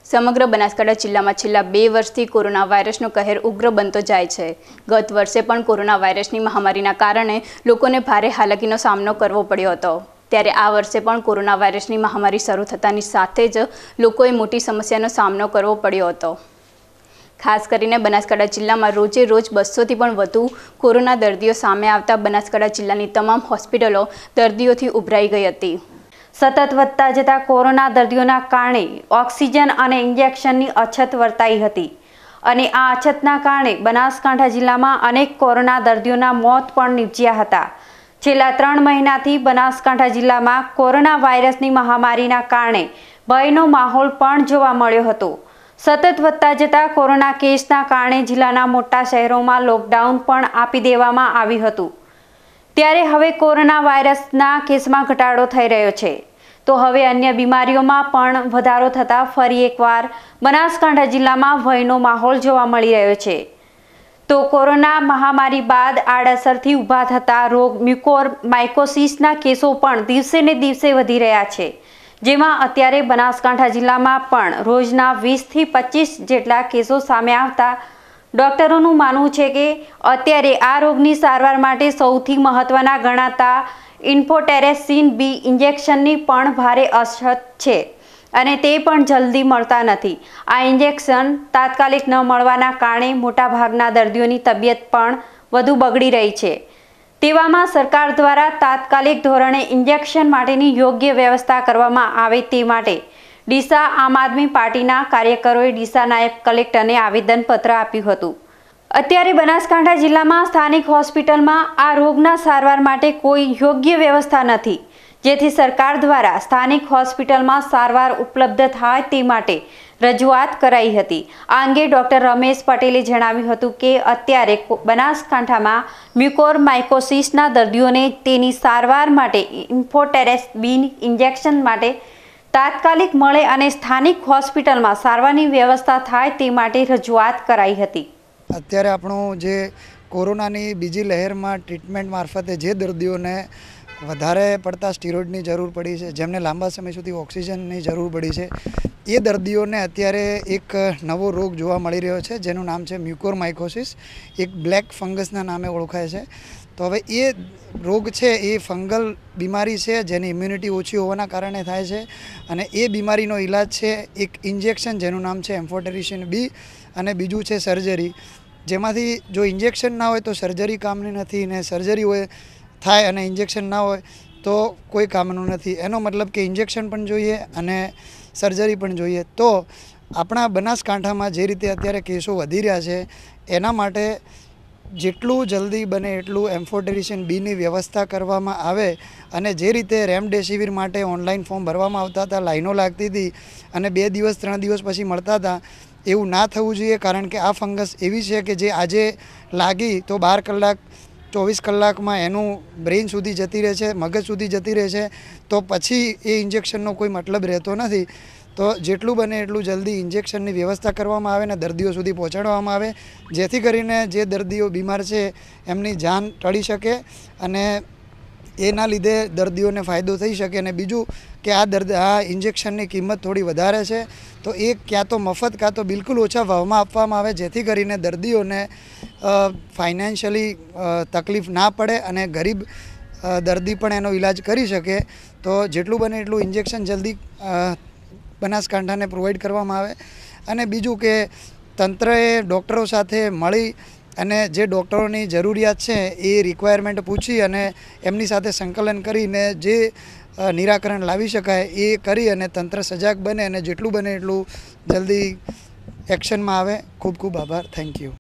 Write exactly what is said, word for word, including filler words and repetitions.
સમગ્ર બનાસકાંઠા જિલ્લામાં છેલ્લા બે વર્ષથી કોરોના વાયરસનો કહેર ઉગ્ર બનતો જાય છે। ગત વર્ષે પણ કોરોના વાયરસની મહામારીના કારણે લોકોને ભારે હાલાકીનો સામનો કરવો પડ્યો હતો। ત્યારે આ વર્ષે પણ કોરોના વાયરસની મહામારી શરૂ થતાની સાથે જ લોકોએ મોટી સમસ્યાનો સામનો કરવો પડ્યો હતો। ખાસ કરીને બનાસકાંઠા જિલ્લામાં રોજે રોજ બસોથી પણ વધુ કોરોના દર્દીઓ સામે આવતા બનાસકાંઠા જિલ્લાની તમામ હોસ્પિટલો દર્દીઓથી ઉભરાઈ ગઈ હતી। સતત વધતા જતા કોરોના દર્દીઓના કારણે ઓક્સિજન અને ઇન્જેક્શનની અછત વર્તાઈ હતી અને આ અછતના કારણે બનાસકાંઠા જિલ્લામાં અનેક કોરોના દર્દીઓના મોત પણ નીપજ્યા હતા। છેલ્લા ત્રણ મહિનાથી બનાસકાંઠા જિલ્લામાં કોરોના વાયરસની મહામારીના કારણે ભયનો માહોલ પણ જોવા મળ્યો હતો। સતત વધતા જતા કોરોના કેસના કારણે જિલ્લાના મોટા શહેરોમાં લોકડાઉન પણ આપી દેવામાં આવ્યું હતું। ત્યારે હવે કોરોના વાયરસના કેસમાં ઘટાડો થઈ રહ્યો છે, તો હવે અન્ય બીમારીઓમાં પણ વધારો થતાં ફરી એકવાર બનાસકાંઠા જિલ્લામાં ભયનો માહોલ જોવા મળી રહ્યો છે। તો કોરોના મહામારી બાદ આડઅસરથી ઊભા થતા રોગ મ્યુકોરમાઇકોસિસના કેસો પણ દિવસે ને દિવસે વધી રહ્યા છે, જેમાં અત્યારે બનાસકાંઠા જિલ્લામાં પણ રોજના વીસથી પચીસ જેટલા કેસો સામે આવતા ડોક્ટરોનું માનવું છે કે અત્યારે આ રોગની સારવાર માટે સૌથી મહત્વના ગણાતા ઇન્ફોટેરેસિન બી ઇન્જેક્શનની પણ ભારે અછત છે અને તે પણ જલ્દી મળતા નથી। આ ઇન્જેક્શન તાત્કાલિક ન મળવાના કારણે મોટાભાગના દર્દીઓની તબિયત પણ વધુ બગડી રહી છે। તેવામાં સરકાર દ્વારા તાત્કાલિક ધોરણે ઇન્જેક્શન માટેની યોગ્ય વ્યવસ્થા કરવામાં આવે તે માટે ડીસા આમ આદમી પાર્ટીના કાર્યકરોએ ડીસા નાયબ કલેક્ટરને આવેદનપત્ર આપ્યું હતું। અત્યારે બનાસકાંઠા જિલ્લામાં સ્થાનિક હોસ્પિટલમાં આ રોગના સારવાર માટે કોઈ યોગ્ય વ્યવસ્થા નથી, જેથી સરકાર દ્વારા સ્થાનિક હોસ્પિટલમાં સારવાર ઉપલબ્ધ થાય તે માટે રજૂઆત કરાઈ હતી। આ અંગે ડોક્ટર રમેશ પટેલે જણાવ્યું હતું કે અત્યારે બનાસકાંઠામાં મ્યુકોરમાઇકોસિસના દર્દીઓને તેની સારવાર માટે ઇન્ફોટેરેસિન ઇન્જેક્શન માટે તાત્કાલિક મળે અને સ્થાનિક હોસ્પિટલમાં સારવારની વ્યવસ્થા થાય તે માટે રજૂઆત કરાઈ હતી। અત્યારે આપણું જે કોરોનાની બીજી લહેરમાં ટ્રીટમેન્ટ મારફતે જે દર્દીઓને વધારે પડતા સ્ટીરોઇડની જરૂર પડી છે, જેમને લાંબા સમય સુધી ઓક્સિજનની જરૂર પડી છે, એ દર્દીઓને અત્યારે એક નવો રોગ જોવા મળી રહ્યો છે, જેનું નામ છે મ્યુકોરમાઇકોસિસ, એક બ્લેક ફંગસના નામે ઓળખાય છે। તો હવે એ રોગ છે એ ફંગલ બીમારી છે, જેની ઇમ્યુનિટી ઓછી હોવાના કારણે થાય છે અને એ બીમારીનો ઈલાજ છે એક ઇન્જેક્શન, જેનું નામ છે એમ્ફોટેરેસિન બી, અને બીજું છે સર્જરી, જેમાંથી જો ઇન્જેક્શન ના હોય તો સર્જરી કામની નથી ને સર્જરી હોય થાય અને ઇન્જેક્શન ના હોય તો કોઈ કામનું નથી। એનો મતલબ કે ઇન્જેક્શન પણ જોઈએ અને સર્જરી પણ જોઈએ। તો આપણા બનાસકાંઠામાં જે રીતે અત્યારે કેસો વધી રહ્યા છે, એના માટે જેટલું જલ્દી બને એટલું એમ્ફોટેરેસિન બીની વ્યવસ્થા કરવામાં આવે અને જે રીતે રેમડેસિવિર માટે ઓનલાઈન ફોર્મ ભરવામાં આવતા હતા, લાઈનો લાગતી હતી અને બે દિવસ ત્રણ દિવસ પછી મળતા હતા, એવું ના થવું જોઈએ। કારણ કે આ ફંગસ એવી છે કે જે આજે લાગી તો બાર કલાક ચોવીસ કલાકમાં એનું બ્રેઇન સુધી જતી રહે છે, મગજ સુધી જતી રહે છે, તો પછી એ ઇન્જેક્શનનો કોઈ મતલબ રહેતો નથી। તો જેટલું બને એટલું જલ્દી ઇન્જેક્શનની વ્યવસ્થા કરવામાં આવે ને દર્દીઓ સુધી પહોંચાડવામાં આવે, જેથી કરીને જે દર્દીઓ બીમાર છે એમની જાન ટળી શકે અને એના લીધે દર્દીઓને ફાયદો થઈ શકે। અને બીજું કે આ દર્દ આ ઇન્જેક્શનની કિંમત થોડી વધારે છે, તો એ ક્યાં તો મફત કાં તો બિલકુલ ઓછા ભાવમાં આપવામાં આવે, જેથી કરીને દર્દીઓને ફાઇનાન્શિયલી તકલીફ ના પડે અને ગરીબ દર્દી પણ એનો ઈલાજ કરી શકે। તો જેટલું બને એટલું ઇન્જેક્શન જલ્દી બનાસકાંઠાને પ્રોવાઈડ કરવામાં આવે અને બીજું કે તંત્રએ ડૉક્ટરો સાથે મળી અને જે ડૉક્ટરોની જરૂરિયાત છે એ રિક્વાયરમેન્ટ પૂછી અને એમની સાથે સંકલન કરીને જે નિરાકરણ લાવી શકાય એ કરી અને તંત્ર સજાગ બને અને જેટલું બને એટલું જલ્દી એક્શનમાં આવે। ખૂબ ખૂબ આભાર, થેન્ક યુ।